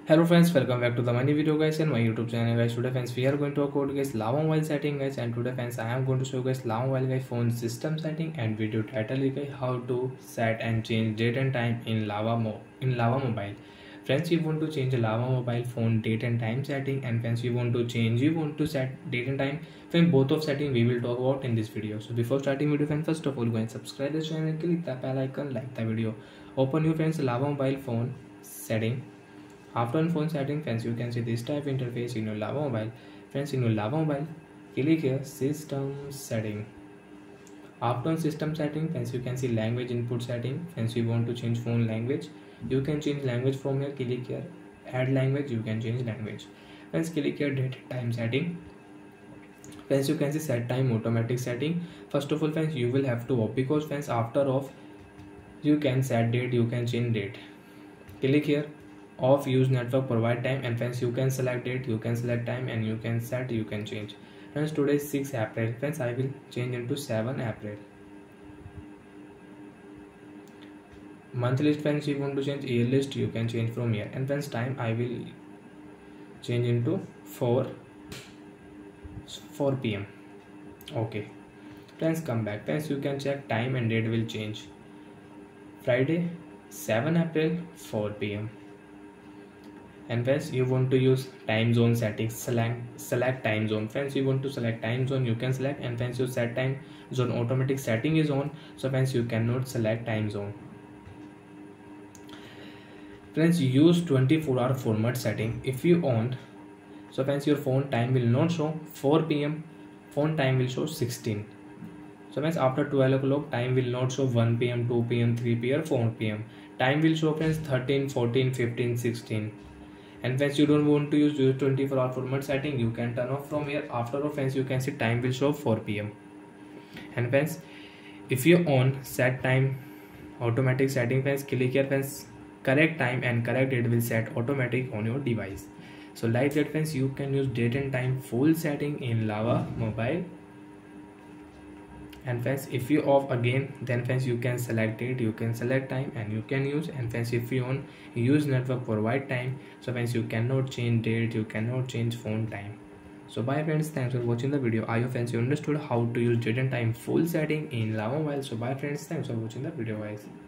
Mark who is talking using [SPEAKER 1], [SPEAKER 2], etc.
[SPEAKER 1] Hello friends, welcome back to the money video guys and my YouTube channel guys. Today friends we are going to talk about guys Lava Mobile setting guys, and today friends I am going to show guys Lava Mobile guys phone system setting and video title is guys how to set and change date and time in Lava Mobile. Friends, you want to change the Lava Mobile phone date and time setting, and friends you want to set date and time. Friends, both of setting we will talk about in this video. So before starting video friends, first of all go and subscribe this channel, click the bell icon, like the video, open your friends Lava Mobile phone setting. After on phone setting friends, you can see this type interface in your Lava Mobile. Friends, in your Lava Mobile, click here system setting. After on system setting friends, you can see language input setting. Friends, you want to change phone language, you can change language from here. Click here add language, you can change language. Friends, click here date time setting. Friends, you can see set time automatic setting. First of all friends, you will have to off, because friends after off you can set date, you can change date. Click here off use network provide time, and friends you can select date, you can select time, and you can set, you can change. Friends, today is 6 April. Friends, I will change into 7 April. Month list friends, you want to change year list, you can change from here. And friends, time I will change into 4 p.m. Okay friends, come back. Friends, you can check time and date will change. Friday 7 April 4 p.m. And friends, you want to use time zone settings, select time zone. Friends, you want to select time zone, you can select. And friends, you set time zone automatic setting is on, so friends you cannot select time zone. Friends, use 24-hour format setting. If you on, so friends your phone time will not show 4 p.m, phone time will show 16. So friends, after 12 o'clock time will not show 1 p.m, 2 p.m, 3 p.m, 4 p.m. Time will show friends 13, 14, 15, 16. And friends, you don't want to use 24-hour format setting, you can turn off from here. After all friends, you can see time will show 4 p.m. And friends, if you on set time automatic setting friends, click here friends correct time and correct date will set automatic on your device. So like that friends, you can use date and time full setting in Lava Mobile. And friends, if you off again, then friends you can select date, you can select time, and you can use. And friends, if you on use network provide time, so friends you cannot change date, you cannot change phone time. So bye friends, thanks for watching the video. I hope friends you understood how to use date and time full setting in Lava Mobile. So bye friends, thanks for watching the video guys.